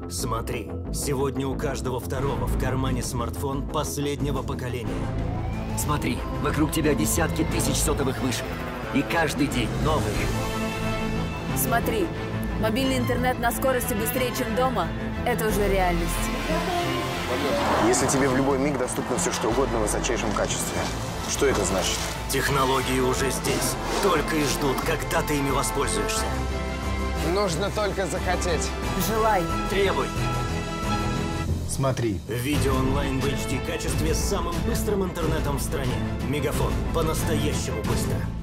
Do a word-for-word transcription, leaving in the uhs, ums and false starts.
Смотри, сегодня у каждого второго в кармане смартфон последнего поколения. Смотри, вокруг тебя десятки тысяч сотовых вышек. И каждый день новые. Смотри, мобильный интернет на скорости быстрее, чем дома – это уже реальность. Если тебе в любой миг доступно все, что угодно в высочайшем качестве, что это значит? Технологии уже здесь. Только и ждут, когда ты ими воспользуешься. Нужно только захотеть. Желай. Требуй. Смотри. Видео онлайн в эйч ди качестве с самым быстрым интернетом в стране. Мегафон. По-настоящему быстро.